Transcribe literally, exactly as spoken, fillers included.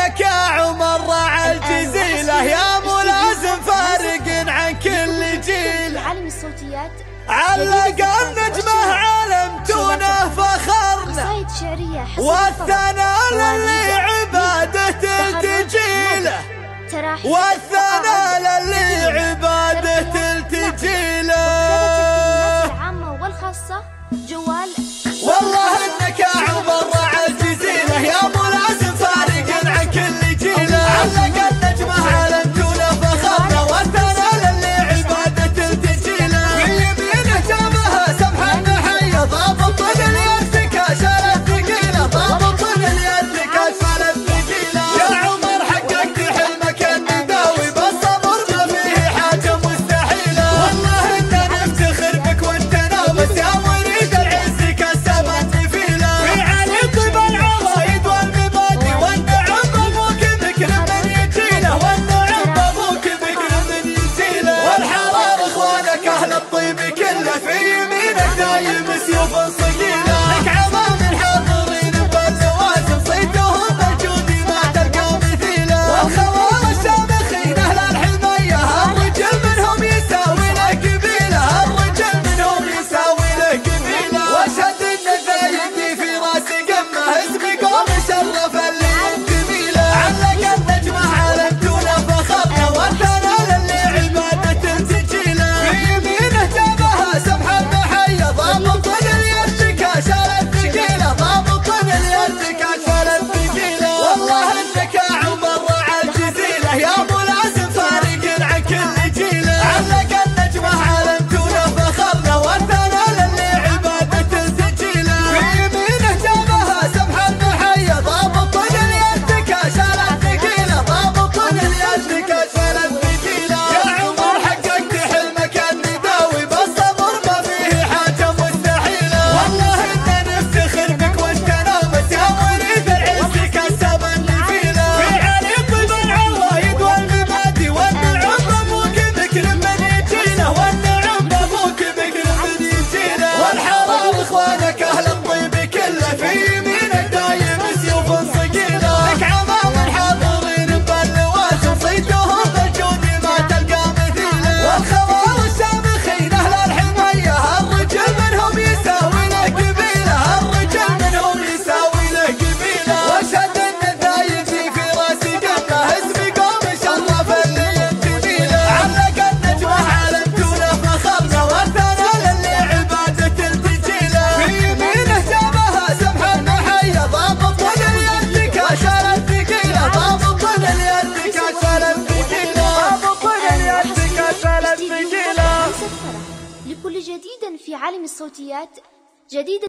انك يا عمر راعى الجزيلة، يا ملازم فارق عن كل جيل. عالم الصوتيات علق النجمه علمتونه فخرنا، والثناء للي عبادته تجيله، والثناء للي عبادته تجيله. العامة والخاصة جوال. والله انك يا عمر راعى الجزيلة، يا ملازم فارق عن كل جيله. علق النجمه علمتونه فخرنا، والثناء للي عبادته تجيله. في يمينه جابها سمح النحية، ضابط اليد كاشر الثقيلة، ضابط اليد كاشر الثقيلة. يا عمر حققت حلمك النداوي، بالصبر ما فيه حاجة مستحيلة. والله اننا نفتخر بك وانت نابس، يا مريد العز كسب النفيلة. في علي طيب العوايد والمبادئ، والنعم ابوك بكر من يجيله، والنعم ابوك بكر من يجيله. والحرار اخوانك اهل الطيب كله، في يمينك دايم سيوف صقيله. لك عظام الحاضرين باللوازم، صيتهم بالجود ما تلقى مثيله. والخوال الشامخين اهل الحميه، الرجل منهم يساوي له قبيله، الرجل منهم يساوي له قبيله. واشهد ان الذايدي في راسي قمه، اسمي قوم شرف اللي جميله. علق النجمه علمتونه فخرنا، والثناء للي عبادته تجيله. في يمينه جابها سمح النحيه، ضابط اليد كاشر الثقيله، ضابط اليد كاشر الثقيله. والله انك يا عمر راعى الجزيله، يا ملازم فارق عن كل جيله. علق النجمه علمتونه فخرنا، والثناء للي عبادته تجيله. في يمينه جابها سمح النحيه، ضابط اليد كاشر الثقيله، ضابط اليد كاشر الثقيله. يا عمر حققت حلمك النداوي، بالصبر ما فيه حاجه مستحيله. والله اننا نفتخر بك وانت نامس، يا مريد العز كسب النفيله. في علي طيب العوايد والمبادئ، والنعم ابوك بكر من يجيله، والنعم ابوك بكر من يجيله. والحرار اخوانك اهل الطيب كله، في يمينك دايم سيوف صقيله. لك عظام الحاضرين باللوازم، صيتهم بالجود ما تلقى مثيله. والخوال الشامخين اهل الحميه، الرجل منهم يساوي له قبيله، الرجل منهم يساوي له قبيله. واشهد ان الذايدي في راسي قمه، اسمي قوم شرف اللي جميله. علق النجمه علمتونه فخرنا، والثناء للي عبادته تجيله. في يمينه جابها سمح النحيه، ضابط اليد كاشر الثقيله، ضابط اليد كاشر الثقيله، ضابط اليد كاشر الثقيله. لكل جديد في عالم الصوتيات جديد.